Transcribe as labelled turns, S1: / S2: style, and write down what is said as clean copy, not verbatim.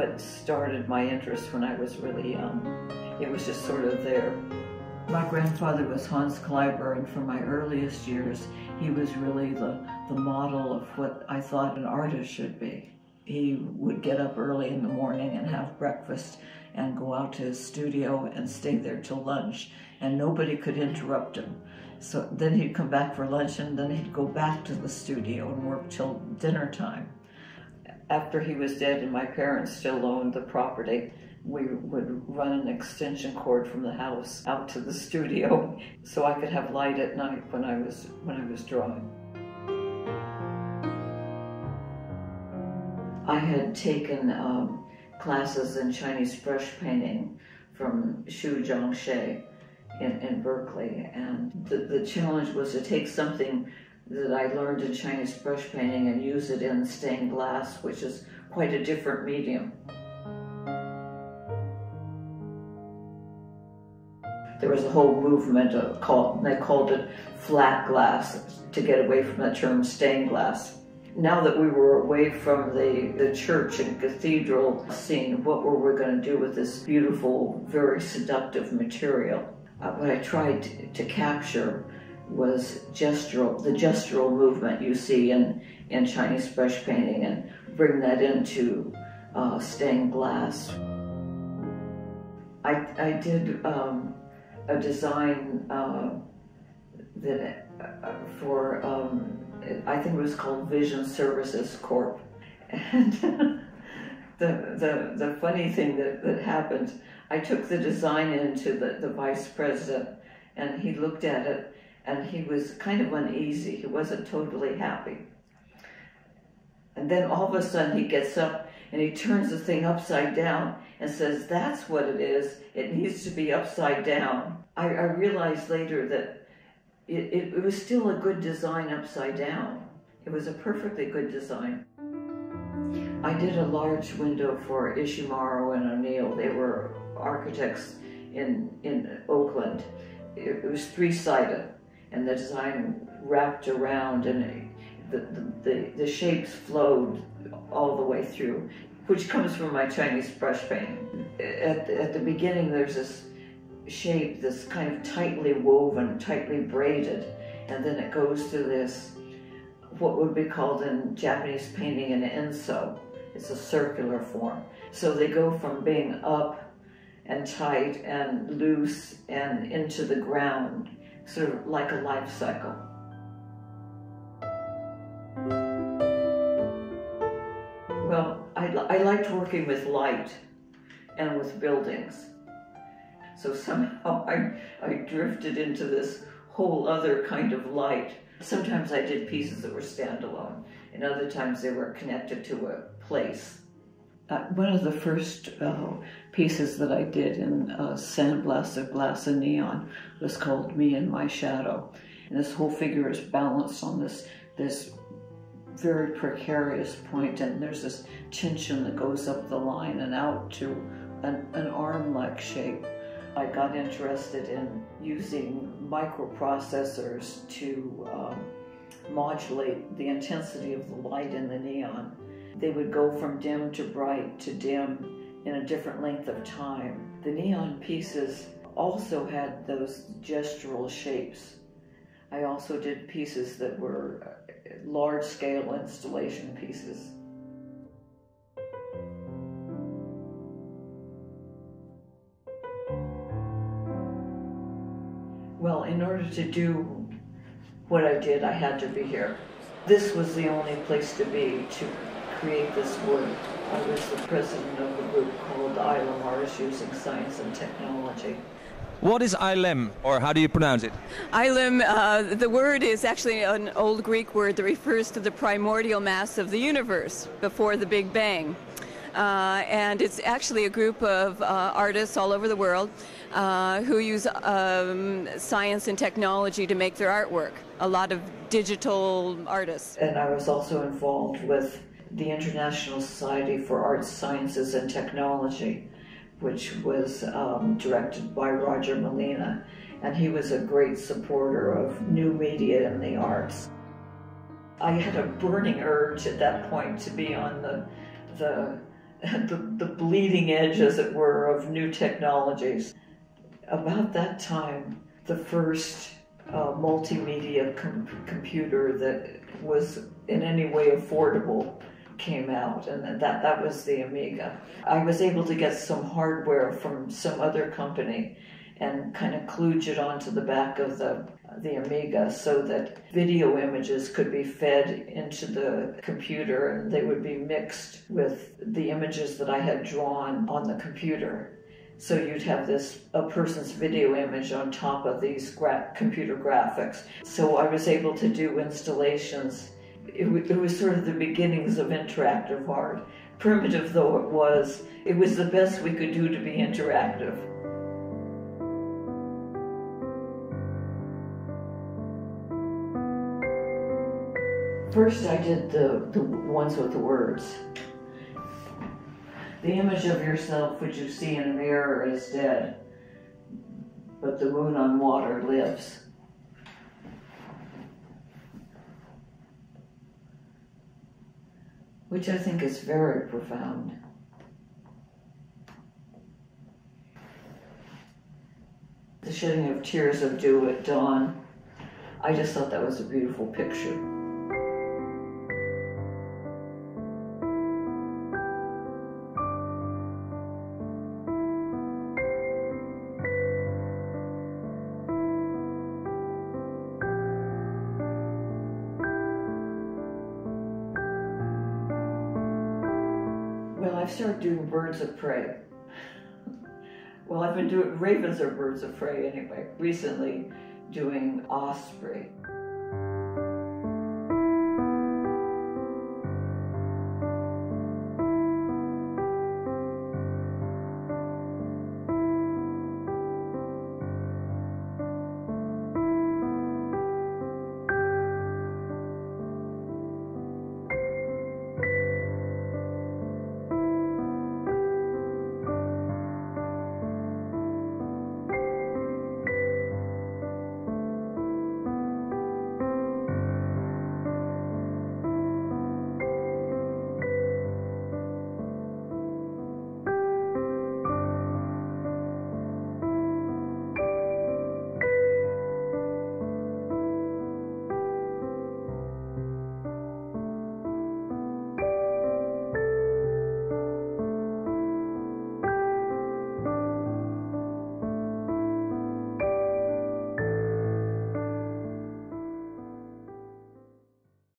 S1: what started my interest when I was really young. It was just sort of there. My grandfather was Hans Kleiber, and from my earliest years, he was really the model of what I thought an artist should be. He would get up early in the morning and have breakfast and go out to his studio and stay there till lunch, and nobody could interrupt him. So then he'd come back for lunch, and then he'd go back to the studio and work till dinner time. After he was dead and my parents still owned the property, we would run an extension cord from the house out to the studio so I could have light at night when I was drawing. I had taken classes in Chinese brush painting from Schuster in Berkeley, and the challenge was to take something that I learned in Chinese brush painting and use it in stained glass, which is quite a different medium. There was a whole movement they called it flat glass to get away from the term stained glass. Now that we were away from the church and cathedral scene, what were we going to do with this beautiful, very seductive material? What I tried to capture was the gestural movement you see in Chinese brush painting, and bring that into stained glass. I did a design for I think it was called Vision Services Corp. And the funny thing that happened, I took the design into the vice president, and he looked at it, and he was kind of uneasy. He wasn't totally happy. And then all of a sudden he gets up and he turns the thing upside down and says, "That's what it is. It needs to be upside down." I realized later that it was still a good design upside down. It was a perfectly good design. I did a large window for Ishimaru and O'Neill. They were architects in Oakland. It was three-sided, and the design wrapped around, and the shapes flowed all the way through, which comes from my Chinese brush painting. At the beginning, there's this shape that's kind of tightly woven, tightly braided, and then it goes to this, what would be called in Japanese painting an enso. It's a circular form. So they go from being up and tight and loose and into the ground, sort of like a life cycle. Well, I liked working with light and with buildings. So somehow I drifted into this whole other kind of light. Sometimes I did pieces that were standalone, and other times they were connected to a place. One of the first pieces that I did in sandblasted glass and neon was called Me and My Shadow. And this whole figure is balanced on this very precarious point, and there's this tension that goes up the line and out to an arm-like shape. I got interested in using microprocessors to modulate the intensity of the light in the neon. They would go from dim to bright to dim in a different length of time. The neon pieces also had those gestural shapes. I also did pieces that were large-scale installation pieces. Well, in order to do what I did, I had to be here. This was the only place to be to create this work. I was the president of a group called ILM Artists Using Science and Technology.
S2: What is ILM, or how do you pronounce it?
S3: ILM, the word is actually an old Greek word that refers to the primordial mass of the universe before the Big Bang. And it's actually a group of artists all over the world who use science and technology to make their artwork. A lot of digital artists.
S1: And I was also involved with the International Society for Arts, Sciences and Technology, which was directed by Roger Molina. And he was a great supporter of new media in the arts. I had a burning urge at that point to be on the the bleeding edge, as it were, of new technologies. About that time, the first multimedia computer that was in any way affordable came out, and that was the Amiga. I was able to get some hardware from some other company and kind of kludge it onto the back of the Amiga so that video images could be fed into the computer, and they would be mixed with the images that I had drawn on the computer. So you'd have a person's video image on top of these computer graphics. So I was able to do installations. It was sort of the beginnings of interactive art. Primitive though it was the best we could do to be interactive. First I did the ones with the words. The image of yourself which you see in a mirror is dead, but the moon on water lives. Which I think is very profound. The shedding of tears of dew at dawn. I just thought that was a beautiful picture. Well, I've started doing birds of prey. Well, I've been doing, ravens are birds of prey anyway, recently doing osprey.